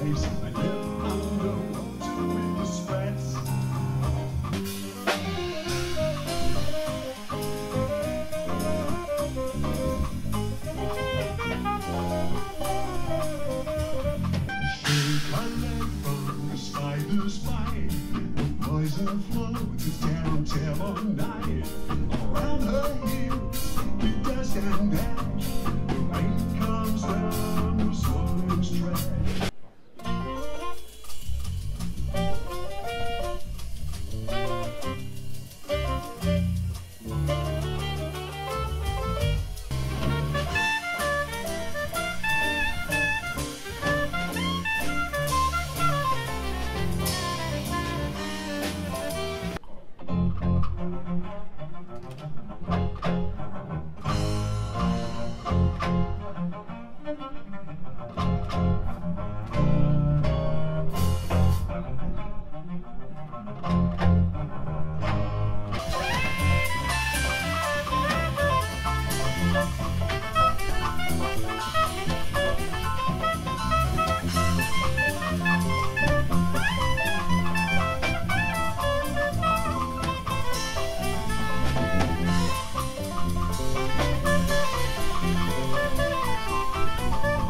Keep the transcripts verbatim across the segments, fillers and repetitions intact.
waves. I live underwater with the spreads. Shake my leg from the spider's bite. The poison floats down till night. Around her heels, it does and dash. The rain comes down the swallow's track.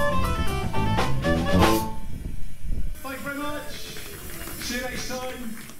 Thank you very much. See you next time.